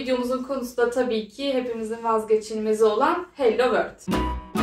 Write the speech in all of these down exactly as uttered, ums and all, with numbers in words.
videomuzun konusu da tabii ki hepimizin vazgeçilmezi olan Hello World.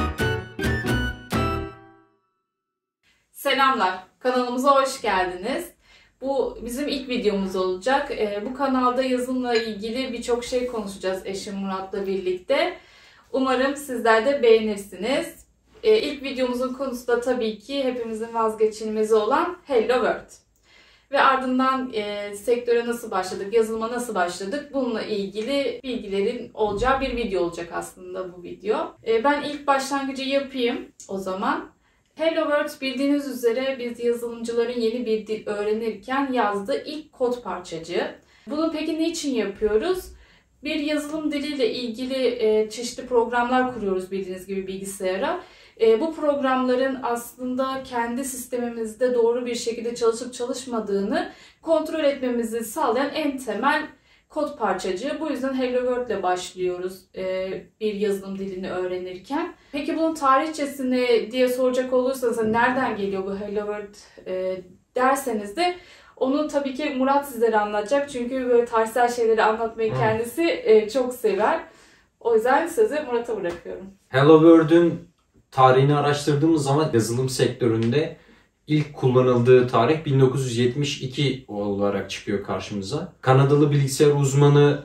Selamlar, kanalımıza hoş geldiniz. Bu bizim ilk videomuz olacak. Ee, bu kanalda yazılımla ilgili birçok şey konuşacağız eşim Murat'la birlikte. Umarım sizler de beğenirsiniz. Ee, ilk videomuzun konusu da tabii ki hepimizin vazgeçilmezi olan Hello World. Ve ardından e, sektöre nasıl başladık, yazılıma nasıl başladık bununla ilgili bilgilerin olacağı bir video olacak aslında bu video. E, ben ilk başlangıcı yapayım o zaman. Hello World bildiğiniz üzere biz yazılımcıların yeni bir dil öğrenirken yazdığı ilk kod parçacığı. Bunu peki niçin yapıyoruz? Bir yazılım diliyle ilgili e, çeşitli programlar kuruyoruz bildiğiniz gibi bilgisayara. E, bu programların aslında kendi sistemimizde doğru bir şekilde çalışıp çalışmadığını kontrol etmemizi sağlayan en temel kod parçacığı. Bu yüzden Hello World ile başlıyoruz e, bir yazılım dilini öğrenirken. Peki bunun tarihçesini diye soracak olursanız nereden geliyor bu Hello World e, derseniz de onu tabii ki Murat sizlere anlatacak. Çünkü böyle tarihsel şeyleri anlatmayı kendisi e, çok sever. O yüzden sözü Murat'a bırakıyorum. Hello World'ün tarihini araştırdığımız zaman yazılım sektöründe ilk kullanıldığı tarih bin dokuz yüz yetmiş iki olarak çıkıyor karşımıza. Kanadalı bilgisayar uzmanı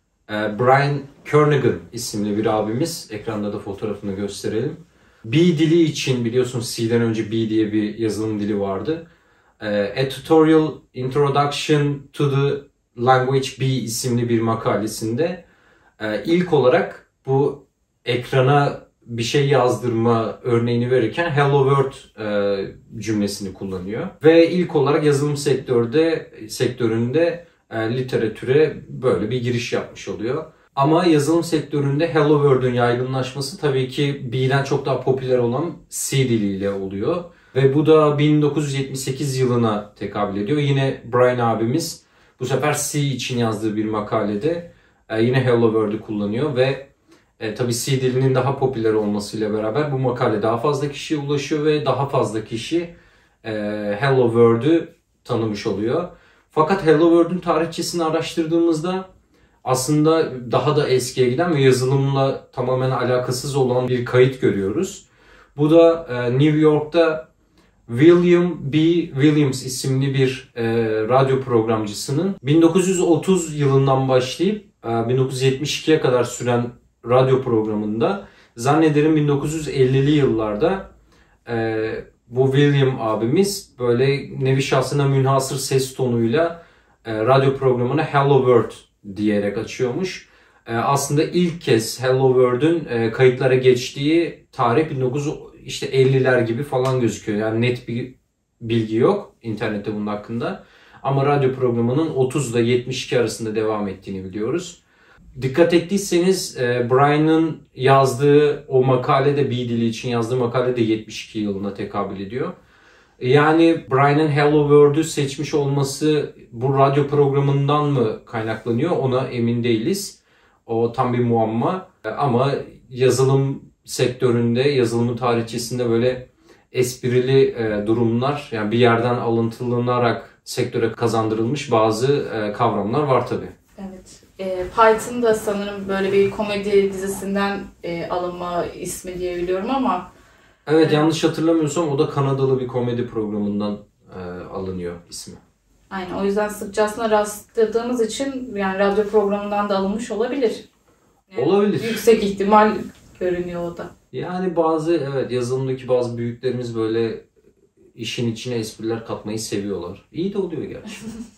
Brian Kernighan isimli bir abimiz, ekranda da fotoğrafını gösterelim. B dili için, biliyorsunuz C'den önce B diye bir yazılım dili vardı. A Tutorial Introduction to the Language B isimli bir makalesinde ilk olarak bu ekrana bir şey yazdırma örneğini verirken Hello World e, cümlesini kullanıyor. Ve ilk olarak yazılım sektörde sektöründe e, literatüre böyle bir giriş yapmış oluyor. Ama yazılım sektöründe Hello World'ün yaygınlaşması tabii ki B'den çok daha popüler olan C diliyle oluyor. Ve bu da bin dokuz yüz yetmiş sekiz yılına tekabül ediyor. Yine Brian abimiz bu sefer C için yazdığı bir makalede e, yine Hello World'ü kullanıyor ve E, tabii C dilinin daha popüler olmasıyla beraber bu makale daha fazla kişiye ulaşıyor ve daha fazla kişi e, Hello World'ü tanımış oluyor. Fakat Hello World'ün tarihçesini araştırdığımızda aslında daha da eskiye giden ve yazılımla tamamen alakasız olan bir kayıt görüyoruz. Bu da e, New York'ta William B. Williams isimli bir e, radyo programcısının bin dokuz yüz otuz yılından başlayıp e, bin dokuz yüz yetmiş ikiye kadar süren radyo programında zannederim bin dokuz yüz ellili yıllarda e, bu William abimiz böyle nevi şahsına münhasır ses tonuyla e, radyo programını Hello World diyerek açıyormuş. E, aslında ilk kez Hello World'ün e, kayıtlara geçtiği tarih bin dokuz yüz elliler gibi falan gözüküyor. Yani net bir bilgi yok internette bunun hakkında. Ama radyo programının otuz ile yetmiş iki arasında devam ettiğini biliyoruz. Dikkat ettiyseniz Brian'ın yazdığı o makalede, B dili için yazdığı makalede yetmiş iki yılına tekabül ediyor. Yani Brian'ın Hello World'ü seçmiş olması bu radyo programından mı kaynaklanıyor ona emin değiliz. O tam bir muamma. Ama yazılım sektöründe, yazılımın tarihçesinde böyle esprili durumlar, yani bir yerden alıntılaнаrak sektöre kazandırılmış bazı kavramlar var tabii. Evet. E, Python da sanırım böyle bir komedi dizisinden e, alınma ismi diye biliyorum ama... Evet, e, yanlış hatırlamıyorsam o da Kanadalı bir komedi programından e, alınıyor ismi. Aynen, o yüzden sıkça aslında rastladığımız için yani radyo programından da alınmış olabilir. Yani olabilir. Yüksek ihtimal görünüyor o da. Yani bazı evet yazılımdaki bazı büyüklerimiz böyle işin içine espriler katmayı seviyorlar. İyi de oluyor gerçi.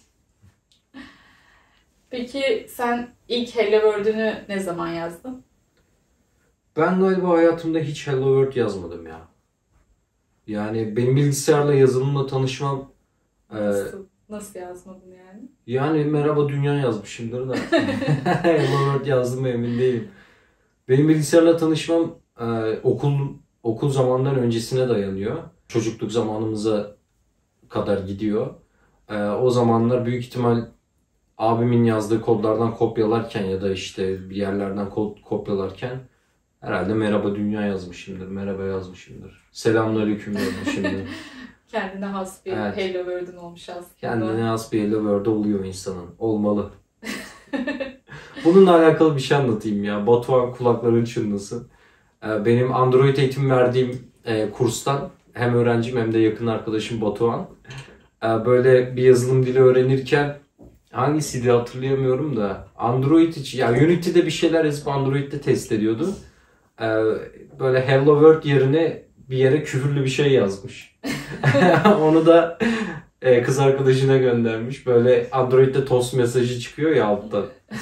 Peki sen ilk Hello World'ünü ne zaman yazdın? Ben galiba hayatımda hiç Hello World yazmadım ya. Yani benim bilgisayarla, yazılımla tanışmam... Nasıl, e, nasıl yazmadın yani? Yani merhaba dünya yazmışımdır da. Hello World yazdım mı emin değilim. Benim bilgisayarla tanışmam e, okul okul zamandan öncesine dayanıyor. Çocukluk zamanımıza kadar gidiyor. E, o zamanlar büyük ihtimal abimin yazdığı kodlardan kopyalarken ya da işte bir yerlerden kod kopyalarken herhalde merhaba dünya yazmışımdır, merhaba yazmışımdır, selamünaleyküm yazmışımdır. Kendine has bir evet. Hello World'ün olmuş aslında. Kendine has bir Hello World oluyor insanın. Olmalı. Bununla alakalı bir şey anlatayım ya. Batuhan kulakların çınlasın. Benim Android eğitim verdiğim kurstan hem öğrencim hem de yakın arkadaşım Batuhan. Böyle bir yazılım dili öğrenirken hangisiydi hatırlayamıyorum da Android için ya Unity'de bir şeyler yazıp Android'de test ediyordu. Böyle Hello World yerine bir yere küfürlü bir şey yazmış. Onu da kız arkadaşına göndermiş. Böyle Android'de tost mesajı çıkıyor ya altta.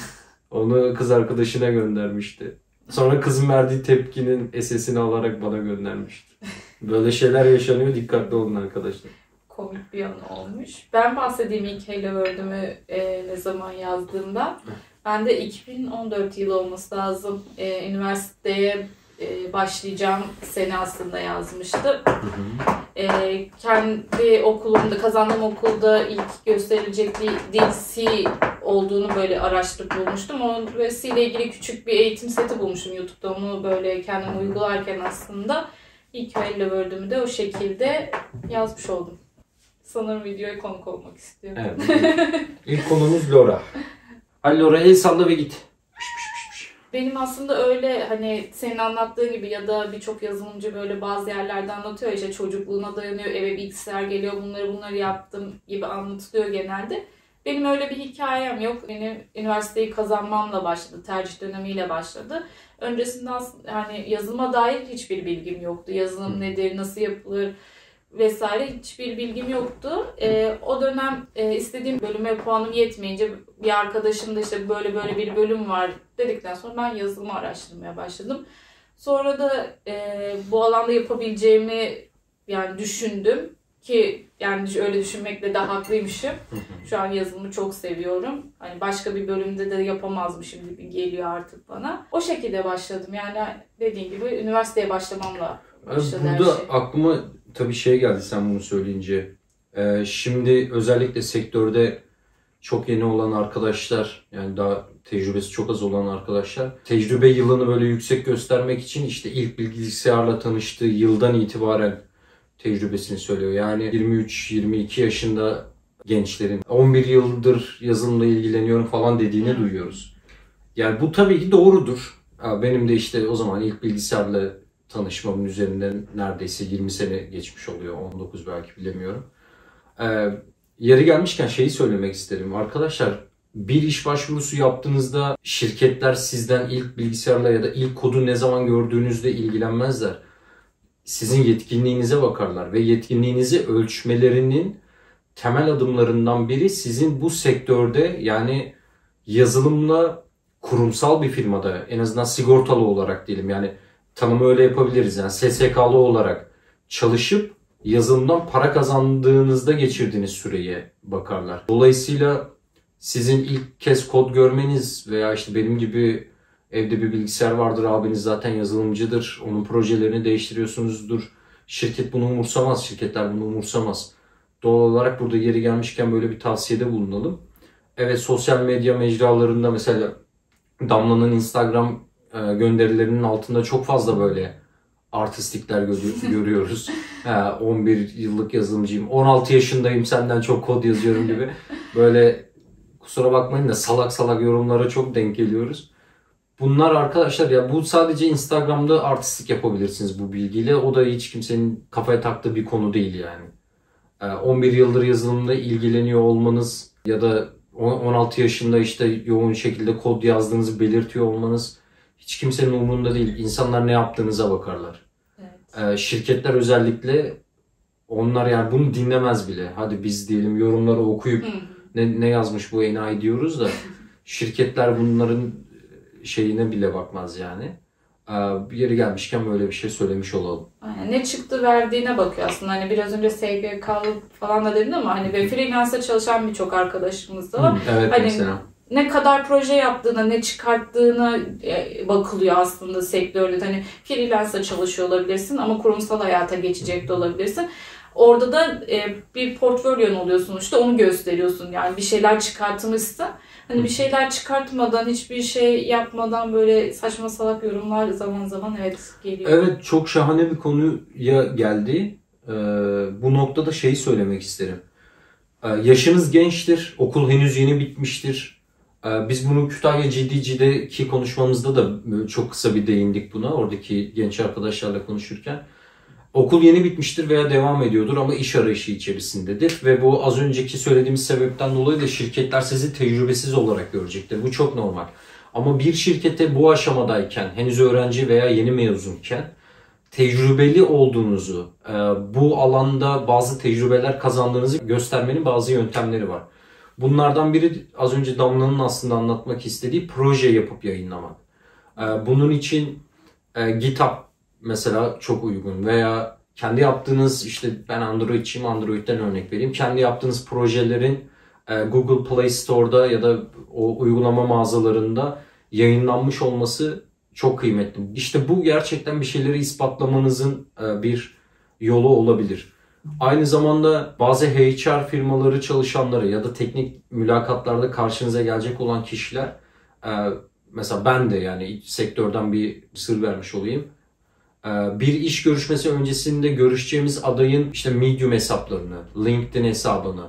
Onu kız arkadaşına göndermişti. Sonra kızın verdiği tepkinin sesini alarak bana göndermişti. Böyle şeyler yaşanıyor. Dikkatli olun arkadaşlar. Komik bir yanı olmuş. Ben bahsedeyim ilk Hello World'ümü e, ne zaman yazdığımda. Ben de iki bin on dört yılı olması lazım. E, üniversiteye e, başlayacağım sene aslında yazmıştım. Hı hı. E, kendi okulumda, kazandığım okulda ilk gösterilecek dil C olduğunu böyle araştırıp bulmuştum. O ve C ile ilgili küçük bir eğitim seti bulmuşum YouTube'da. Onu böyle kendim uygularken aslında ilk Hello World'ümü de o şekilde yazmış oldum. Sanırım videoya konuk olmak istiyorum. Evet. İlk konumuz Lora. Hadi Lora el salla ve git. Benim aslında öyle hani senin anlattığın gibi ya da birçok yazılımcı böyle bazı yerlerde anlatıyor işte çocukluğuna dayanıyor, eve bilgisayar geliyor, bunları bunları yaptım gibi anlatılıyor genelde. Benim öyle bir hikayem yok. Benim üniversiteyi kazanmamla başladı, tercih dönemiyle başladı. Öncesinde aslında hani yazılıma dair hiçbir bilgim yoktu. Yazılım nedir, nasıl yapılır vesaire hiçbir bilgim yoktu. E, o dönem e, istediğim bölüme puanım yetmeyince bir arkadaşım da işte böyle böyle bir bölüm var dedikten sonra ben yazılımı araştırmaya başladım. Sonra da e, bu alanda yapabileceğimi yani düşündüm ki yani öyle düşünmekle de haklıymışım. Şu an yazılımı çok seviyorum. Hani başka bir bölümde de yapamazmışım gibi geliyor artık bana. O şekilde başladım. Yani dediğim gibi üniversiteye başlamamla başladı her şey. Burada aklıma tabii şey geldi sen bunu söyleyince. Ee, şimdi özellikle sektörde çok yeni olan arkadaşlar, yani daha tecrübesi çok az olan arkadaşlar, tecrübe yılını böyle yüksek göstermek için işte ilk bilgisayarla tanıştığı yıldan itibaren tecrübesini söylüyor. Yani yirmi üç yirmi iki yaşında gençlerin on bir yıldır yazılımla ilgileniyorum falan dediğini duyuyoruz. Yani bu tabii ki doğrudur. Benim de işte o zaman ilk bilgisayarla tanışmamın üzerinden neredeyse yirmi sene geçmiş oluyor. on dokuz belki bilemiyorum. Ee, yeri gelmişken şeyi söylemek isterim. Arkadaşlar bir iş başvurusu yaptığınızda şirketler sizden ilk bilgisayarla ya da ilk kodu ne zaman gördüğünüzle ilgilenmezler. Sizin yetkinliğinize bakarlar ve yetkinliğinizi ölçmelerinin temel adımlarından biri sizin bu sektörde yani yazılımla kurumsal bir firmada en azından sigortalı olarak diyelim yani tanımı öyle yapabiliriz yani S S K'lı olarak çalışıp yazılımdan para kazandığınızda geçirdiğiniz süreye bakarlar. Dolayısıyla sizin ilk kez kod görmeniz veya işte benim gibi evde bir bilgisayar vardır, abiniz zaten yazılımcıdır, onun projelerini değiştiriyorsunuzdur. Şirket bunu umursamaz, şirketler bunu umursamaz. Doğal olarak burada yeri gelmişken böyle bir tavsiyede bulunalım. Evet, sosyal medya mecralarında mesela Damla'nın Instagram gönderilerinin altında çok fazla böyle artistikler görüyoruz. Ha, on bir yıllık yazılımcıyım, on altı yaşındayım, senden çok kod yazıyorum gibi. Böyle kusura bakmayın da salak salak yorumlara çok denk geliyoruz. Bunlar arkadaşlar ya bu sadece Instagram'da artistik yapabilirsiniz bu bilgiyle. O da hiç kimsenin kafaya taktığı bir konu değil yani. on bir yıldır yazılımla ilgileniyor olmanız ya da on altı yaşında işte yoğun şekilde kod yazdığınızı belirtiyor olmanız hiç kimsenin umurunda değil. İnsanlar ne yaptığınıza bakarlar. Evet. Şirketler özellikle onlar yani bunu dinlemez bile. Hadi biz diyelim yorumları okuyup ne, ne yazmış bu enayi diyoruz da şirketler bunların şeyine bile bakmaz yani. Bir yeri gelmişken böyle bir şey söylemiş olalım. Aynen. Ne çıktı verdiğine bakıyor aslında. Hani biraz önce S G K'lı falan da dedin ama hani ve freelance'da çalışan birçok arkadaşımız da var. Hı, evet hani mesela. Ne kadar proje yaptığına, ne çıkarttığına bakılıyor aslında sektörde. Hani freelance'da çalışıyor olabilirsin ama kurumsal hayata geçecek de olabilirsin. Orada da bir portfolyon oluyor sonuçta, onu gösteriyorsun. Yani bir şeyler çıkartmışsın. Hani bir şeyler çıkartmadan, hiçbir şey yapmadan böyle saçma salak yorumlar zaman zaman evet geliyor. Evet, çok şahane bir konuya geldi. Ee, bu noktada şeyi söylemek isterim. Ee, yaşınız gençtir, okul henüz yeni bitmiştir. Biz bunu Kütahya G D G'deki konuşmamızda da çok kısa bir değindik buna. Oradaki genç arkadaşlarla konuşurken. Okul yeni bitmiştir veya devam ediyordur ama iş arayışı içerisindedir. Ve bu az önceki söylediğimiz sebepten dolayı da şirketler sizi tecrübesiz olarak görecektir. Bu çok normal. Ama bir şirkete bu aşamadayken, henüz öğrenci veya yeni mezunken tecrübeli olduğunuzu, bu alanda bazı tecrübeler kazandığınızı göstermenin bazı yöntemleri var. Bunlardan biri az önce Damla'nın aslında anlatmak istediği proje yapıp yayınlamak. Bunun için GitHub mesela çok uygun veya kendi yaptığınız, işte ben Android'çiyim, Android'den örnek vereyim. Kendi yaptığınız projelerin Google Play Store'da ya da o uygulama mağazalarında yayınlanmış olması çok kıymetli. İşte bu gerçekten bir şeyleri ispatlamanızın bir yolu olabilir. Aynı zamanda bazı H R firmaları çalışanları ya da teknik mülakatlarda karşınıza gelecek olan kişiler, mesela ben de yani sektörden bir sır vermiş olayım. Bir iş görüşmesi öncesinde görüşeceğimiz adayın işte Medium hesaplarını, LinkedIn hesabını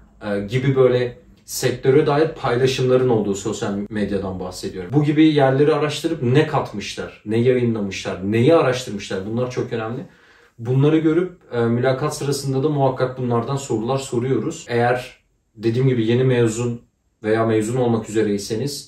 gibi böyle sektöre dair paylaşımların olduğu sosyal medyadan bahsediyorum. Bu gibi yerleri araştırıp ne katmışlar, ne yayınlamışlar, neyi araştırmışlar, bunlar çok önemli. Bunları görüp e, mülakat sırasında da muhakkak bunlardan sorular soruyoruz. Eğer dediğim gibi yeni mezun veya mezun olmak üzereyseniz,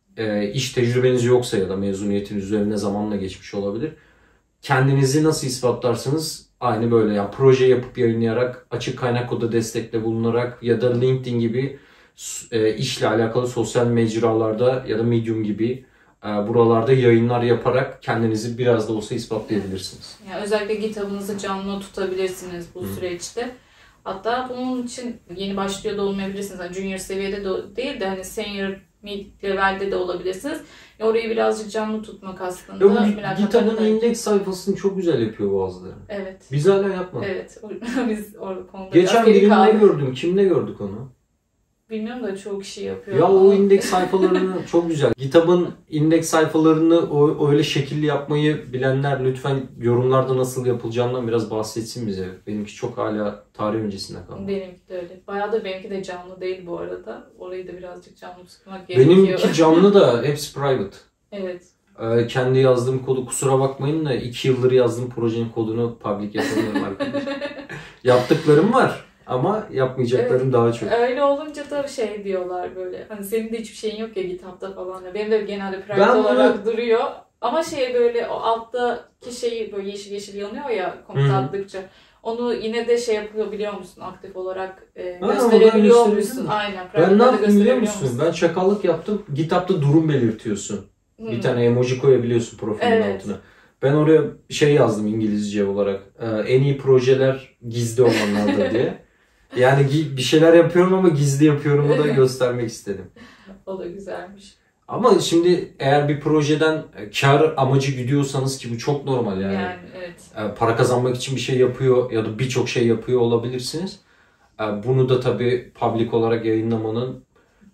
e, iş tecrübeniz yoksa ya da mezuniyetiniz üzerine zamanla geçmiş olabilir. Kendinizi nasıl ispatlarsınız? Aynı böyle yani proje yapıp yayınlayarak, açık kaynak kodu destekle bulunarak ya da LinkedIn gibi e, işle alakalı sosyal mecralarda ya da Medium gibi e, buralarda yayınlar yaparak kendinizi biraz da olsa ispatlayabilirsiniz. Yani özellikle GitHub'ınızı canlı tutabilirsiniz bu Hı. süreçte. Hatta bunun için yeni başlıyor da olmayabilirsiniz. Yani junior seviyede de değil de hani senior mid levelde de olabilirsiniz. E orayı birazcık canlı tutmak aslında. Ya bu GitHub'ın indeks sayfasını çok güzel yapıyor bazıları. Evet. Biz hala yapmadık. Evet. Biz orada konuda geçen birinde gördüm. Kimde gördük onu? Bilmiyorum da çoğu kişi yapıyor. Ya o indeks sayfalarını çok güzel. GitHub'ın indeks sayfalarını o öyle şekilli yapmayı bilenler lütfen yorumlarda nasıl yapılacağından biraz bahsetsin bize. Benimki çok hala tarih öncesinde kaldı. Benimki de öyle. Bayağı da benimki de canlı değil bu arada. Orayı da birazcık canlı tutmak gerekiyor. Benimki canlı da hepsi private. Evet. Ee, kendi yazdığım kodu kusura bakmayın da iki yıldır yazdığım projenin kodunu public yapamıyorum arkadaşlar. Yaptıklarım var. Ama yapmayacaklarım evet, daha çok. Öyle olunca da şey diyorlar böyle. Hani senin de hiçbir şeyin yok ya GitHub'da falan. Benim de genelde private ben olarak bunu... duruyor. Ama şey böyle o alttaki şeyi böyle yeşil yeşil yanıyor ya komut attıkça. Onu yine de şey yapıyor biliyor musun? Aktif olarak e, ha, gösterebiliyor musun? Aynen. Ben ne yaptım biliyor musun? musun? Ben çakallık yaptım. GitHub'da durum belirtiyorsun. Hmm. Bir tane emoji koyabiliyorsun profilin evet. altına. Ben oraya şey yazdım İngilizce olarak. En iyi projeler gizli olanlardır diye. Yani bir şeyler yapıyorum ama gizli yapıyorumu da göstermek istedim. O da güzelmiş. Ama şimdi eğer bir projeden kar amacı gidiyorsanız ki bu çok normal yani. Yani evet. Para kazanmak için bir şey yapıyor ya da birçok şey yapıyor olabilirsiniz. Bunu da tabii public olarak yayınlamanın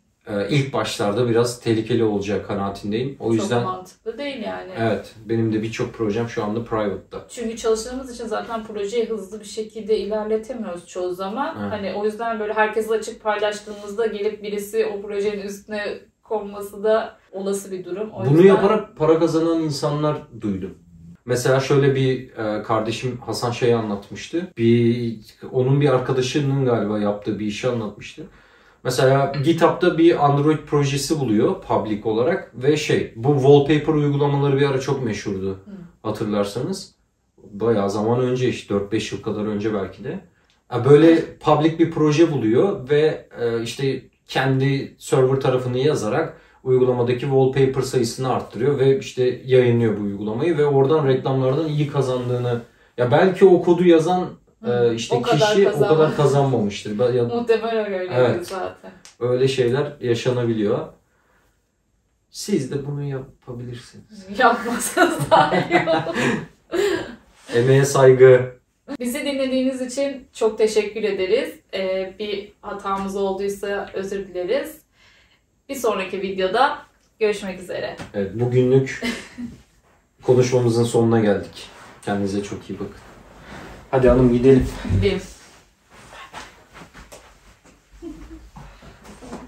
ilk başlarda biraz tehlikeli olacağı kanaatindeyim. O çok yüzden mantıklı değil yani. Evet, benim de birçok projem şu anda private'da. Çünkü çalıştığımız için zaten projeyi hızlı bir şekilde ilerletemiyoruz çoğu zaman. Evet. Hani o yüzden böyle herkesle açık paylaştığımızda gelip birisi o projenin üstüne konması da olası bir durum. O Bunu yüzden... yaparak para kazanan insanlar duydum. Mesela şöyle bir kardeşim Hasan şeyi anlatmıştı. Bir onun bir arkadaşının galiba yaptığı bir işi anlatmıştı. Mesela GitHub'da bir Android projesi buluyor public olarak ve şey bu wallpaper uygulamaları bir ara çok meşhurdu. Hı. Hatırlarsanız. Bayağı zaman önce işte dört beş yıl kadar önce belki de. Böyle public bir proje buluyor ve işte kendi server tarafını yazarak uygulamadaki wallpaper sayısını arttırıyor ve işte yayınlıyor bu uygulamayı ve oradan reklamlardan iyi kazandığını, ya belki o kodu yazan Ee, işte o kişi o kadar kazanmamıştır. Ya, muhtemelen öyle evet, zaten. Öyle şeyler yaşanabiliyor. Siz de bunu yapabilirsiniz. Yapmasanız daha iyi olur. Emeğe saygı. Bizi dinlediğiniz için çok teşekkür ederiz. Ee, bir hatamız olduysa özür dileriz. Bir sonraki videoda görüşmek üzere. Evet, bugünlük konuşmamızın sonuna geldik. Kendinize çok iyi bakın. Hadi hanım gidelim. Gidelim.